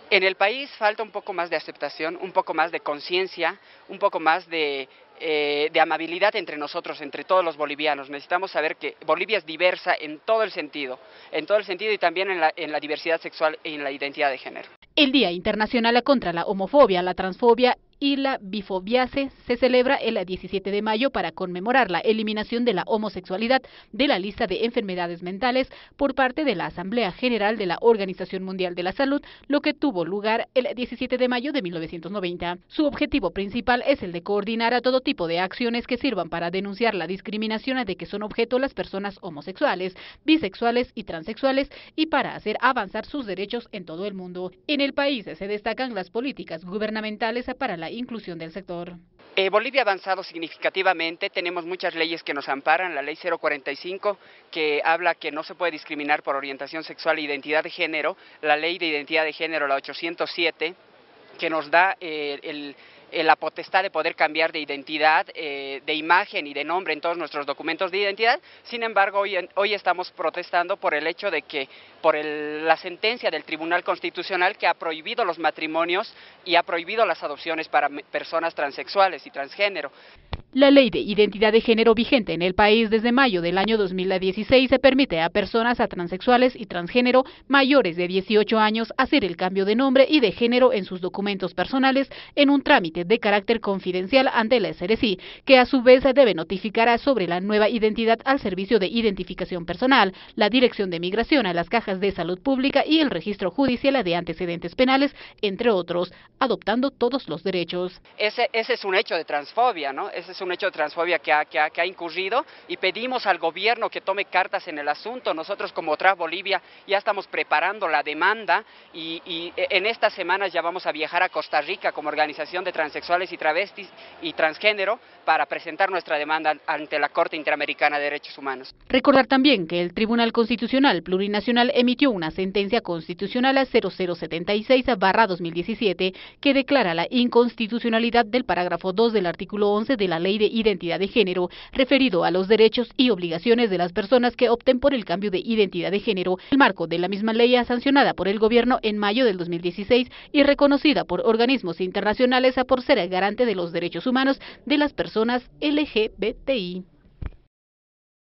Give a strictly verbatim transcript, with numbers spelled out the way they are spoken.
En el país falta un poco más de aceptación, un poco más de conciencia, un poco más de, eh, de amabilidad entre nosotros, entre todos los bolivianos. Necesitamos saber que Bolivia es diversa en todo el sentido, en todo el sentido y también en la, en la diversidad sexual y en la identidad de género. El Día Internacional contra la Homofobia, la Transfobia y la Bifobiase se celebra el diecisiete de mayo para conmemorar la eliminación de la homosexualidad de la lista de enfermedades mentales por parte de la Asamblea General de la Organización Mundial de la Salud, lo que tuvo lugar el diecisiete de mayo de mil novecientos noventa. Su objetivo principal es el de coordinar a todo tipo de acciones que sirvan para denunciar la discriminación de que son objeto las personas homosexuales, bisexuales y transexuales y para hacer avanzar sus derechos en todo el mundo. En el país se destacan las políticas gubernamentales para la inclusión del sector. Eh, Bolivia ha avanzado significativamente, tenemos muchas leyes que nos amparan, la ley cero cuarenta y cinco que habla que no se puede discriminar por orientación sexual e identidad de género, la ley de identidad de género, la ochocientos siete, que nos da eh, el, el, la potestad de poder cambiar de identidad, eh, de imagen y de nombre en todos nuestros documentos de identidad. Sin embargo, hoy, hoy estamos protestando por el hecho de que, por el, la sentencia del Tribunal Constitucional que ha prohibido los matrimonios y ha prohibido las adopciones para personas transexuales y transgénero. La ley de identidad de género vigente en el país desde mayo del año dos mil dieciséis se permite a personas a transexuales y transgénero mayores de dieciocho años hacer el cambio de nombre y de género en sus documentos personales en un trámite de carácter confidencial ante la S R C I, que a su vez debe notificar sobre la nueva identidad al Servicio de Identificación Personal, la Dirección de Migración, a las cajas de salud pública y el registro judicial de antecedentes penales, entre otros, adoptando todos los derechos. Ese, ese es un hecho de transfobia, ¿no? Ese es un hecho de transfobia que ha, que, ha, que ha incurrido y pedimos al gobierno que tome cartas en el asunto. Nosotros como Trans Bolivia ya estamos preparando la demanda y, y en estas semanas ya vamos a viajar a Costa Rica como organización de transexuales y travestis y transgénero para presentar nuestra demanda ante la Corte Interamericana de Derechos Humanos. Recordar también que el Tribunal Constitucional Plurinacional emitió una sentencia constitucional cero cero setenta y seis barra dos mil diecisiete que declara la inconstitucionalidad del parágrafo dos del artículo once de la Ley de Identidad de Género, referido a los derechos y obligaciones de las personas que opten por el cambio de identidad de género, el marco de la misma ley sancionada por el gobierno en mayo del dos mil dieciséis y reconocida por organismos internacionales por ser el garante de los derechos humanos de las personas L G B T I.